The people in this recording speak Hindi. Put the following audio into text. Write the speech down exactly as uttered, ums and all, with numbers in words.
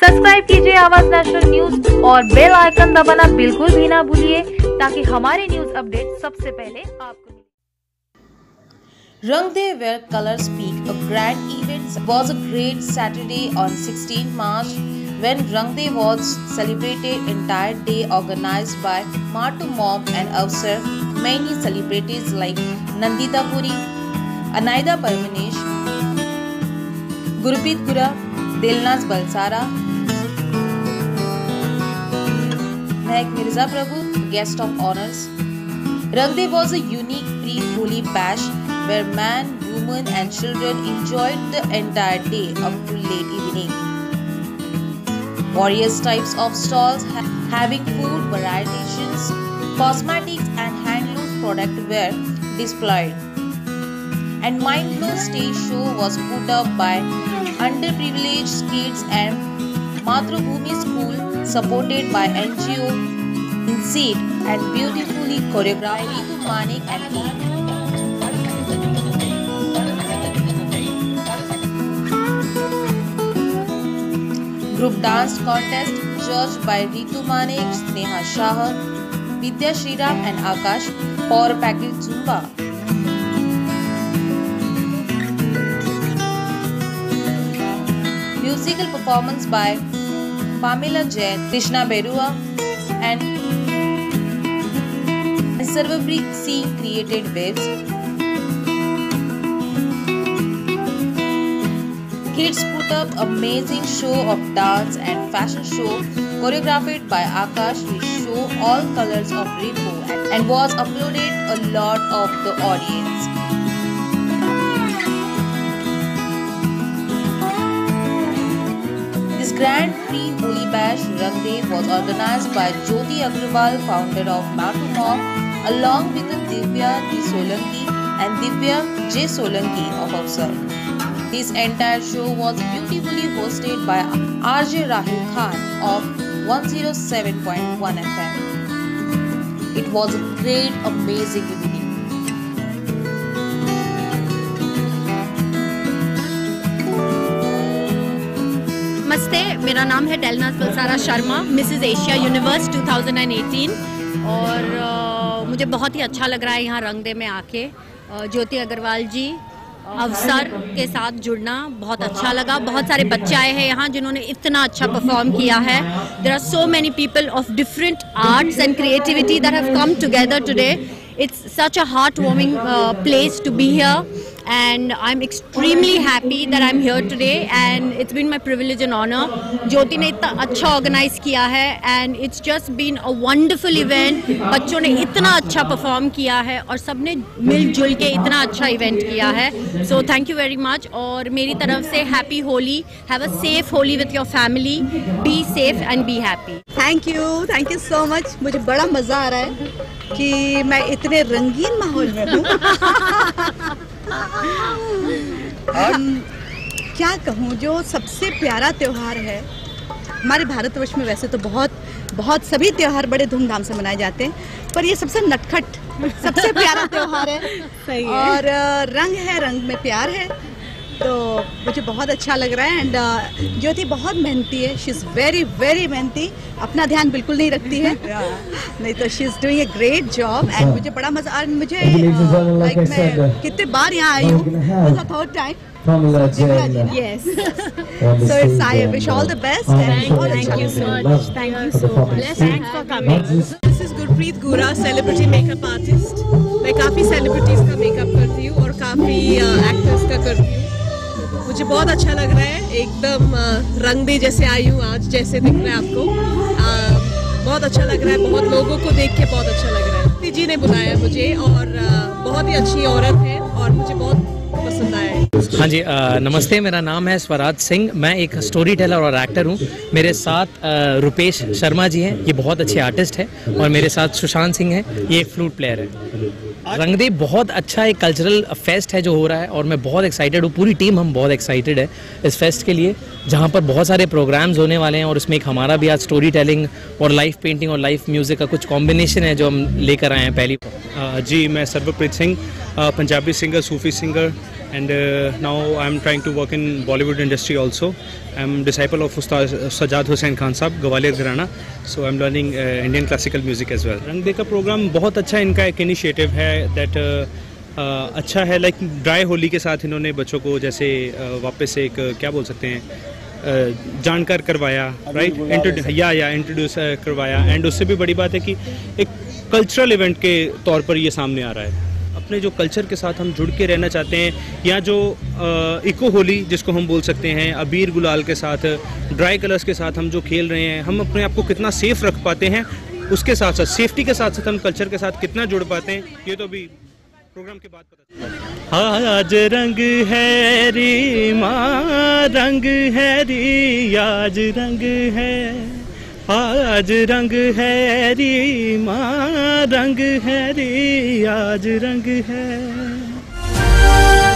सब्सक्राइब कीजिए आवाज नेशनल न्यूज और बेल आइकन दबाना बिल्कुल भी ना भूलिए ताकि हमारे न्यूज अपडेट सबसे पहले आपको मिले। Rang De where colors speak, a grand event was a great Saturday on sixteenth March when Rang De was celebrated entire day organized by Maa two mom Avsar. Many celebrities like Nandita Puri, Anaida Parmanesh, Gurpreet Gura, Dilnaz Balsara, Mehak Mirza Prabhu, guest of honors. Rang De was a unique pre-Holi bash where man, women and children enjoyed the entire day up to late evening. Various types of stalls ha having food varieties, cosmetics and handloom products were displayed. And mind-blowing stage show was put up by underprivileged kids and Maa two mom school supported by N G O in seat and beautifully choreographed to Manik and team. Group dance contest judged by Ritu Manik, Sneha Shah, Vidya Shriram and Akash for package Zumba. Musical performance by Pamela Jain, Krishna Berua and Sarvabrik Singh created waves. Kids put up amazing show of dance and fashion show choreographed by Akash which show all colors of rainbow and, and was uploaded a lot of the audience. This grand pre-Holi bash Rang De was organized by Jyoti Agrawal, founder of Maa two mom, along with Divya J. Solanki and Divya J. Solanki of Avsar. This entire show was beautifully hosted by R J Rahul Khan of one oh seven point one F M. It was a great, amazing evening. नमस्ते, मेरा नाम है Dilnaz Balsara Sharma, Mrs Asia Universe दो हज़ार अठारह और आ, मुझे बहुत ही अच्छा लग रहा है यहाँ रंग दे में आके। ज्योति अग्रवाल जी अवसर के साथ जुड़ना बहुत अच्छा लगा। बहुत सारे बच्चे आए हैं यहाँ जिन्होंने इतना अच्छा परफॉर्म किया है। There are so many people of different arts and creativity that have come together today. It's such a heartwarming uh, place to be here, and I'm extremely happy that I'm here today, and it's been my privilege and honor. Jyoti ने इतना अच्छा ऑर्गेनाइज किया है and it's just been a wonderful event. बच्चों ने इतना अच्छा परफॉर्म किया है और सबने मिलजुल के इतना अच्छा इवेंट किया है. So thank you very much. और मेरी तरफ से happy Holi. Have a safe Holi with your family. Be safe and be happy. Thank you thank you so much. मुझे बड़ा मज़ा आ रहा है कि मैं इतने रंगीन माहौल में हूँ. क्या कहूँ, जो सबसे प्यारा त्यौहार है हमारे भारतवर्ष में. वैसे तो बहुत बहुत सभी त्यौहार बड़े धूमधाम से मनाए जाते हैं, पर ये सबसे नटखट सबसे प्यारा त्यौहार है. सही है. और रंग है, रंग में प्यार है, तो मुझे बहुत अच्छा लग रहा है. एंड ज्योति बहुत मेहनती है. शी इज़ वेरी वेरी मेहनती. अपना ध्यान बिल्कुल नहीं रखती है. नहीं तो she is doing a great job. And मुझे बड़ा मज़ा. और मुझे लाइक uh, मैं कितने बार यहाँ आई हूँ. Third time. Yes. So it's I wish all the best. Thank, thank you so much. Thank you so much. Thanks for coming. This is Gurpreet Gura, celebrity makeup artist. मैं काफ़ी celebrities का makeup करती हूँ और काफ़ी actors का करती हूँ. मुझे बहुत अच्छा लग रहा है. एकदम रंग दे जैसे आई हूँ आज, जैसे दिख रहा है आपको. आ, बहुत अच्छा लग रहा है. बहुत लोगों को देख के बहुत अच्छा लग रहा है. जी ने बुलाया मुझे और बहुत ही अच्छी औरत है और मुझे बहुत पसंद आया है. हाँ जी, आ, नमस्ते. मेरा नाम है स्वराज सिंह. मैं एक स्टोरी टेलर और एक्टर हूँ. मेरे साथ आ, रुपेश शर्मा जी हैं, ये बहुत अच्छे आर्टिस्ट हैं. और मेरे साथ सुशांत सिंह हैं, ये एक फ्लूट प्लेयर है. रंग दे बहुत अच्छा एक कल्चरल फेस्ट है जो हो रहा है और मैं बहुत एक्साइटेड हूँ. पूरी टीम हम बहुत एक्साइटेड है इस फेस्ट के लिए, जहाँ पर बहुत सारे प्रोग्राम्स होने वाले हैं. और इसमें एक हमारा भी आज स्टोरी टेलिंग और लाइव पेंटिंग और लाइव म्यूज़िक का कुछ कॉम्बिनेशन है जो हम लेकर आए हैं पहली. जी, मैं Sarvpreet Singh, Punjabi singer, Sufi singer and uh, now I'm trying to work in Bollywood industry also. I'm disciple of Ustad Sajjad Hussain Khan साहब ग्वालियर घराना, so I'm learning uh, Indian classical music as well. रंग दे का प्रोग्राम बहुत अच्छा इनका एक इनिशिएटिव है that uh, uh, अच्छा है, लाइक ड्राई होली के साथ इन्होंने बच्चों को जैसे uh, वापस से एक uh, क्या बोल सकते हैं uh, जानकार करवाया, राइट, या या इंट्रोड्यूस करवाया, एंड उससे भी बड़ी बात है कि एक कल्चरल इवेंट के तौर पर ये सामने आ रहा है। अपने जो कल्चर के साथ हम जुड़ के रहना चाहते हैं, या जो इको होली जिसको हम बोल सकते हैं, अबीर गुलाल के साथ, ड्राई कलर्स के साथ हम जो खेल रहे हैं, हम अपने आप को कितना सेफ रख पाते हैं, उसके साथ साथ सेफ्टी के साथ साथ हम कल्चर के साथ कितना जुड़ पाते हैं, ये तो अभी प्रोग्राम के बाद पता चलेगा। आज रंग है री माँ, रंग है री, आज रंग है, आज रंग है री माँ, रंग है री, आज रंग है।